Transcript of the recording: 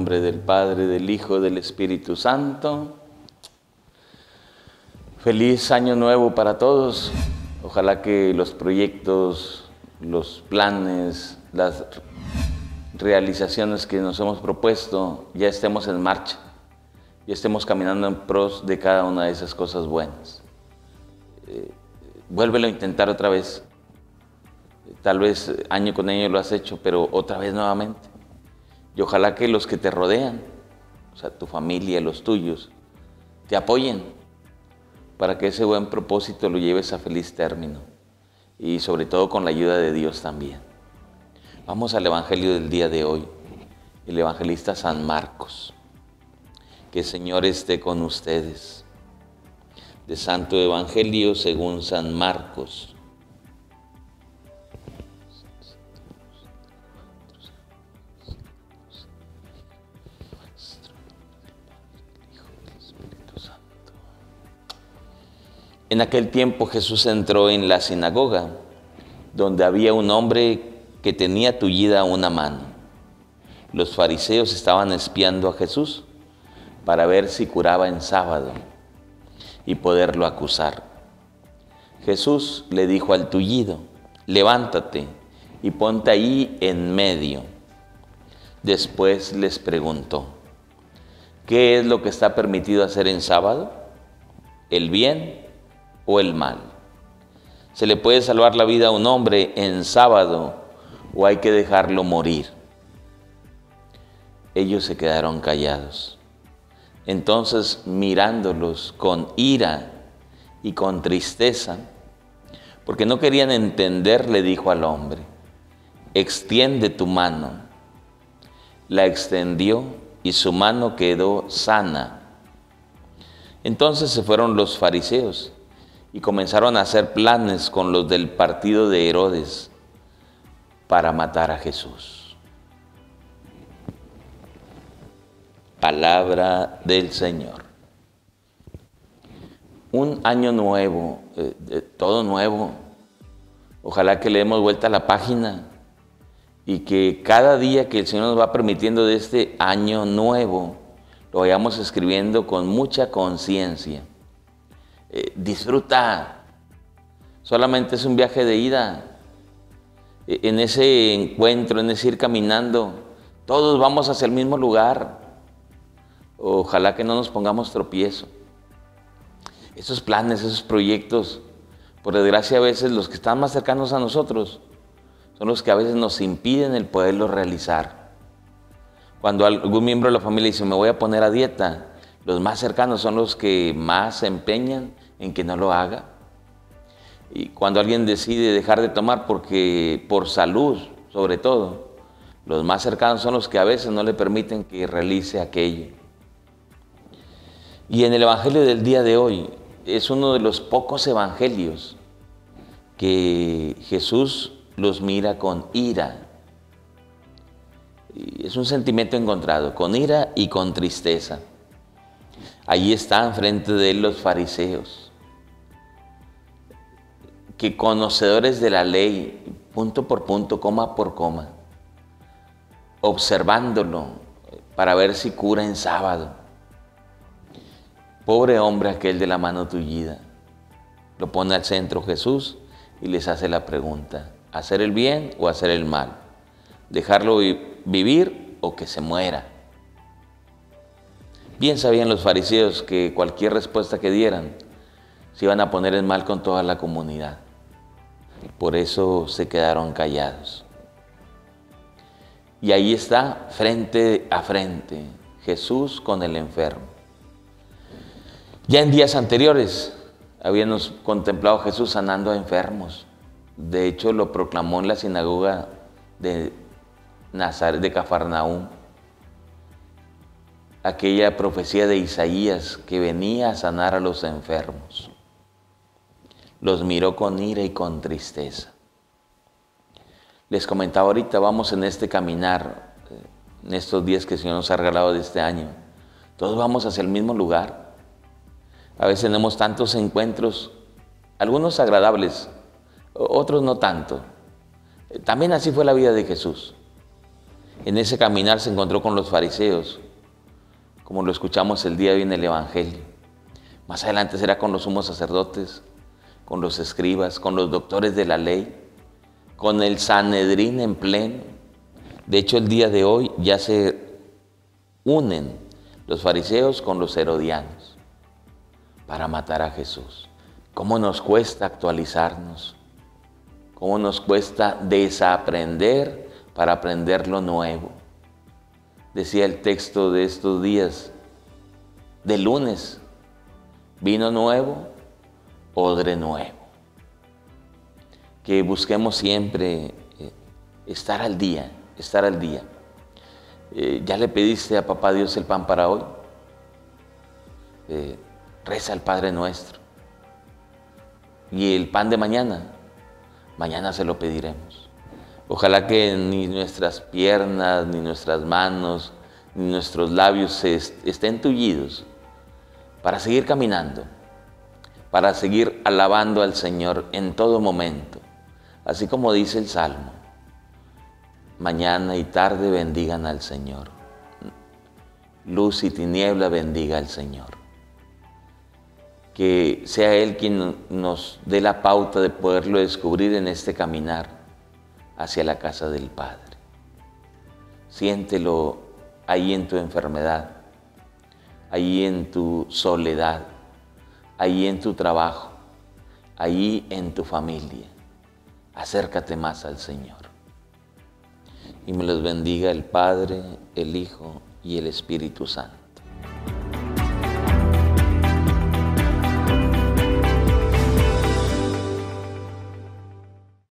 nombre del Padre, del Hijo, del Espíritu Santo. Feliz año nuevo para todos. Ojalá que los proyectos, los planes, las realizaciones que nos hemos propuesto ya estemos en marcha, ya estemos caminando en pros de cada una de esas cosas buenas. Vuélvelo a intentar otra vez. Tal vez año con año lo has hecho, pero otra vez nuevamente. Y ojalá que los que te rodean, o sea, tu familia, los tuyos, te apoyen para que ese buen propósito lo lleves a feliz término. Y sobre todo con la ayuda de Dios también. Vamos al Evangelio del día de hoy, el evangelista San Marcos. Que el Señor esté con ustedes. De Santo Evangelio según San Marcos. En aquel tiempo Jesús entró en la sinagoga, donde había un hombre que tenía tullida una mano. Los fariseos estaban espiando a Jesús para ver si curaba en sábado y poderlo acusar. Jesús le dijo al tullido: levántate y ponte ahí en medio. Después les preguntó: ¿qué es lo que está permitido hacer en sábado? ¿El bien o el mal? ¿Se le puede salvar la vida a un hombre en sábado o hay que dejarlo morir? Ellos se quedaron callados. Entonces, mirándolos con ira y con tristeza, porque no querían entender, le dijo al hombre: extiende tu mano. La extendió y su mano quedó sana. Entonces se fueron los fariseos y comenzaron a hacer planes con los del partido de Herodes para matar a Jesús. Palabra del Señor. Un año nuevo, todo nuevo. Ojalá que le demos vuelta a la página y que cada día que el Señor nos va permitiendo de este año nuevo, lo vayamos escribiendo con mucha conciencia. Disfruta. Solamente es un viaje de ida. En ese encuentro, en ese ir caminando, todos vamos hacia el mismo lugar. Ojalá que no nos pongamos tropiezo. Esos planes, esos proyectos, por desgracia a veces los que están más cercanos a nosotros son los que a veces nos impiden el poderlos realizar. Cuando algún miembro de la familia dice: me voy a poner a dieta, los más cercanos son los que más se empeñan en que no lo haga. Y cuando alguien decide dejar de tomar por salud, sobre todo, los más cercanos son los que a veces no le permiten que realice aquello. Y en el Evangelio del día de hoy es uno de los pocos evangelios que Jesús los mira con ira. Y es un sentimiento encontrado, con ira y con tristeza. Allí están frente de él los fariseos, que conocedores de la ley, punto por punto, coma por coma, observándolo para ver si cura en sábado. Pobre hombre aquel de la mano tullida. Lo pone al centro Jesús y les hace la pregunta: ¿hacer el bien o hacer el mal? ¿Dejarlo vivir o que se muera? Bien sabían los fariseos que cualquier respuesta que dieran se iban a poner en mal con toda la comunidad. Por eso se quedaron callados. Y ahí está, frente a frente, Jesús con el enfermo. Ya en días anteriores habíamos contemplado a Jesús sanando a enfermos. De hecho, lo proclamó en la sinagoga de Nazaret, de Cafarnaúm. Aquella profecía de Isaías que venía a sanar a los enfermos. Los miró con ira y con tristeza. Les comentaba ahorita, vamos en este caminar, en estos días que el Señor nos ha regalado de este año. Todos vamos hacia el mismo lugar. A veces tenemos tantos encuentros, algunos agradables, otros no tanto. También así fue la vida de Jesús. En ese caminar se encontró con los fariseos, como lo escuchamos el día de hoy en el Evangelio. Más adelante será con los sumos sacerdotes, con los escribas, con los doctores de la ley, con el Sanedrín en pleno. De hecho, el día de hoy ya se unen los fariseos con los herodianos para matar a Jesús. ¿Cómo nos cuesta actualizarnos? ¿Cómo nos cuesta desaprender para aprender lo nuevo? Decía el texto de estos días, de lunes, vino nuevo, odre nuevo. Que busquemos siempre estar al día, estar al día. ¿Ya le pediste a Papá Dios el pan para hoy? Reza el Padre Nuestro. Y el pan de mañana, mañana se lo pediremos. Ojalá que ni nuestras piernas, ni nuestras manos, ni nuestros labios estén tullidos para seguir caminando, para seguir alabando al Señor en todo momento. Así como dice el Salmo, mañana y tarde bendigan al Señor. Luz y tiniebla bendiga al Señor. Que sea Él quien nos dé la pauta de poderlo descubrir en este caminar hacia la casa del Padre. Siéntelo ahí en tu enfermedad, ahí en tu soledad, ahí en tu trabajo, ahí en tu familia. Acércate más al Señor. Y me los bendiga el Padre, el Hijo y el Espíritu Santo.